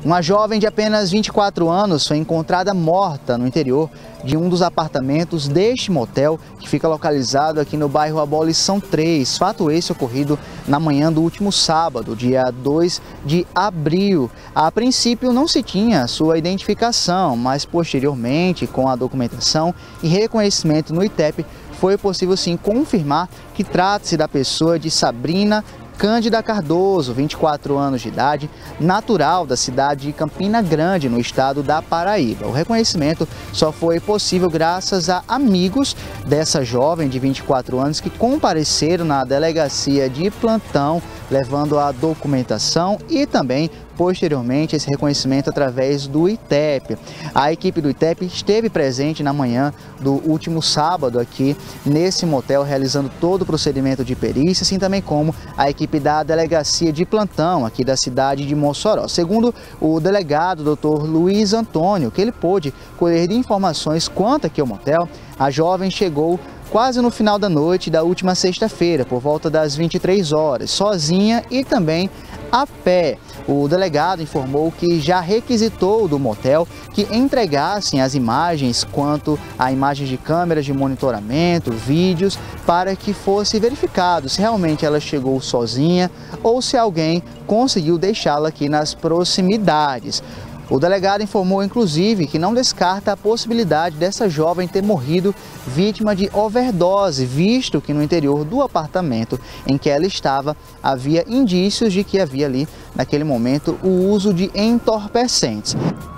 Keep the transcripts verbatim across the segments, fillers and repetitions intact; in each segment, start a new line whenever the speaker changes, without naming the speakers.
Uma jovem de apenas vinte e quatro anos foi encontrada morta no interior de um dos apartamentos deste motel, que fica localizado aqui no bairro Abolição três. Fato esse ocorrido na manhã do último sábado, dia dois de abril. A princípio não se tinha sua identificação, mas posteriormente, com a documentação e reconhecimento no I T E P, foi possível sim confirmar que trata-se da pessoa de Sabrina Cândida Cardoso, vinte e quatro anos de idade, natural da cidade de Campina Grande, no estado da Paraíba. O reconhecimento só foi possível graças a amigos dessa jovem de vinte e quatro anos que compareceram na delegacia de plantão, levando a documentação e também, posteriormente, esse reconhecimento através do I T E P. A equipe do I T E P esteve presente na manhã do último sábado aqui nesse motel, realizando todo o procedimento de perícia, assim também como a equipe da delegacia de plantão aqui da cidade de Mossoró. Segundo o delegado doutor Luiz Antônio, que ele pôde colher de informações quanto aqui ao motel, a jovem chegou quase no final da noite da última sexta-feira, por volta das vinte e três horas, sozinha e também a pé. O delegado informou que já requisitou do motel que entregassem as imagens quanto a imagens de câmeras de monitoramento, vídeos, para que fosse verificado se realmente ela chegou sozinha ou se alguém conseguiu deixá-la aqui nas proximidades. O delegado informou, inclusive, que não descarta a possibilidade dessa jovem ter morrido vítima de overdose, visto que no interior do apartamento em que ela estava havia indícios de que havia ali, naquele momento, o uso de entorpecentes.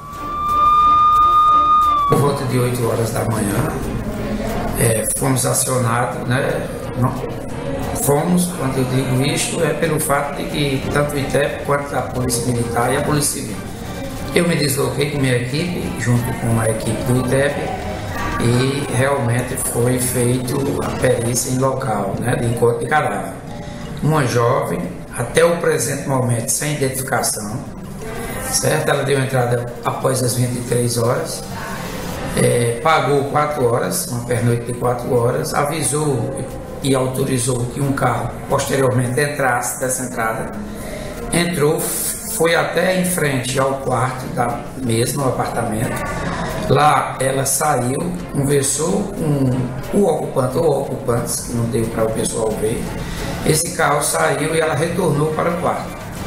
Por volta de oito horas da manhã, é, fomos acionados, né? Não, fomos, quando eu digo isto, é pelo fato de que tanto o I T E P quanto a Polícia Militar e a Polícia Civil. Eu me desloquei com minha equipe, junto com a equipe do I T E P, e realmente foi feito a perícia em local, né, de encontro de cadáver. Uma jovem, até o presente momento, sem identificação, certo? Ela deu entrada após as vinte e três horas, é, pagou quatro horas, uma pernoite de quatro horas, avisou e autorizou que um carro posteriormente entrasse dessa entrada, entrou, foi até em frente ao quarto da mesma apartamento. Lá ela saiu, conversou com o ocupante ou ocupantes, que não deu para o pessoal ver. Esse carro saiu e ela retornou para o quarto.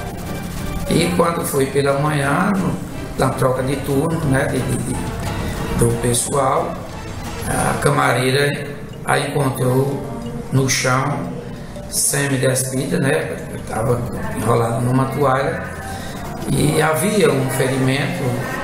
E quando foi pela manhã, na troca de turno, né, de, de, do pessoal, a camareira a encontrou no chão, semi-despida, né, estava enrolada numa toalha. E havia um ferimento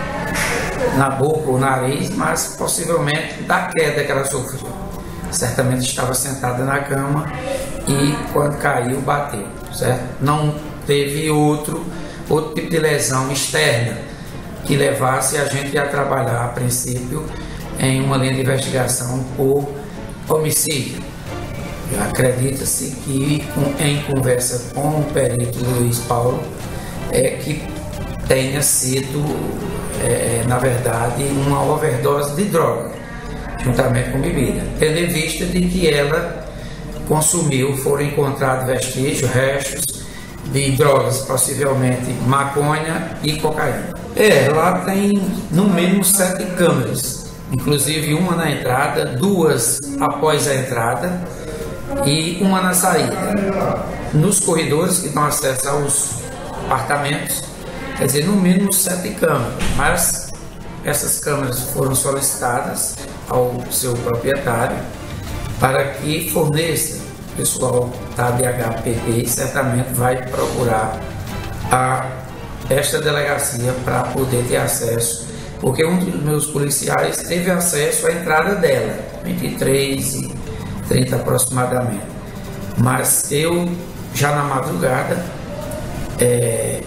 na boca ou nariz, mas possivelmente da queda que ela sofreu. Certamente estava sentada na cama e quando caiu, bateu, certo? Não teve outro, outro tipo de lesão externa que levasse a gente a trabalhar, a princípio, em uma linha de investigação por homicídio. Acredita-se que, em conversa com o perito Luiz Paulo, é que tenha sido, é, na verdade, uma overdose de droga, juntamente com bebida, tendo em vista de que ela consumiu, foram encontrados vestígios, restos de drogas, possivelmente maconha e cocaína. É, lá tem no mínimo sete câmeras, inclusive uma na entrada, duas após a entrada e uma na saída. Nos corredores que dão acesso aos apartamentos, quer dizer, no mínimo sete câmeras, mas essas câmeras foram solicitadas ao seu proprietário para que forneça. O pessoal da D H P P certamente vai procurar a esta delegacia para poder ter acesso, porque um dos meus policiais teve acesso à entrada dela, vinte e três e trinta aproximadamente, mas eu já na madrugada É,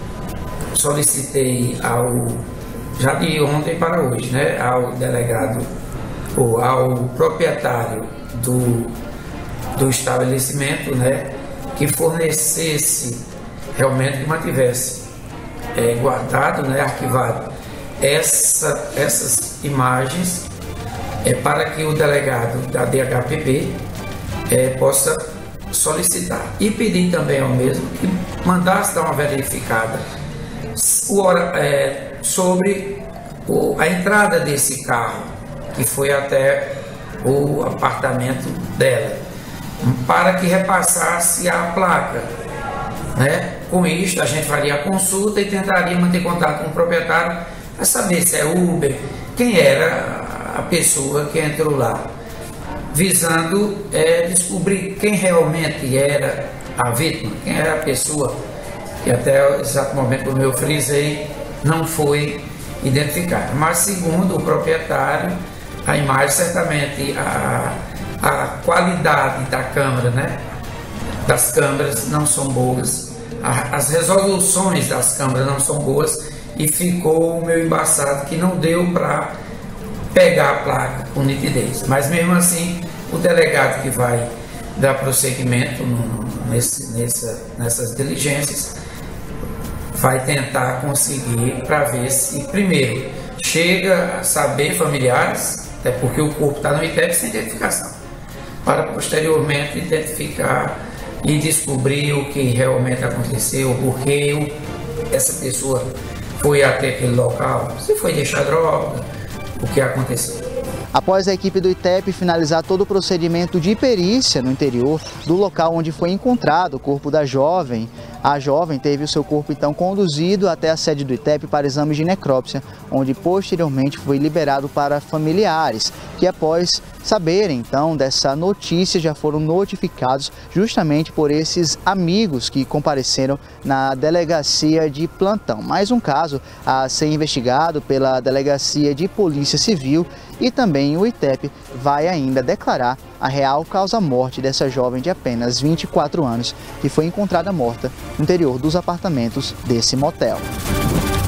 solicitei ao, já de ontem para hoje, né, ao delegado ou ao proprietário do, do estabelecimento, né, que fornecesse, realmente que mantivesse é, guardado, né, arquivado essa, essas imagens é, para que o delegado da D H P P é, possa solicitar e pedir também ao mesmo que mandasse dar uma verificada o, é, sobre o, a entrada desse carro, que foi até o apartamento dela, para que repassasse a placa, né? Com isso, a gente faria a consulta e tentaria manter contato com o proprietário para saber se é Uber, quem era a pessoa que entrou lá, visando é, descobrir quem realmente era a vítima, quem era a pessoa, que até o exato momento, como eu frisei, não foi identificada. Mas, segundo o proprietário, a imagem, certamente, a, a qualidade da câmera, né, das câmeras não são boas, a, as resoluções das câmeras não são boas, e ficou o meu embaçado que não deu para pegar a placa com nitidez. Mas mesmo assim, o delegado que vai dar prosseguimento no, nesse, nessa, nessas diligências vai tentar conseguir para ver se, primeiro, chega a saber familiares, até porque o corpo está no I T E P sem identificação, para posteriormente identificar e descobrir o que realmente aconteceu, porque essa pessoa foi até aquele local, se foi deixar droga, o que aconteceu.
Após a equipe do I T E P finalizar todo o procedimento de perícia no interior do local onde foi encontrado o corpo da jovem, a jovem teve o seu corpo então conduzido até a sede do I T E P para exames de necrópsia, onde posteriormente foi liberado para familiares, que após saberem então dessa notícia já foram notificados justamente por esses amigos que compareceram na delegacia de plantão. Mais um caso a ser investigado pela Delegacia de Polícia Civil, e também o I T E P vai ainda declarar a real causa-morte dessa jovem de apenas vinte e quatro anos, que foi encontrada morta no interior dos apartamentos desse motel.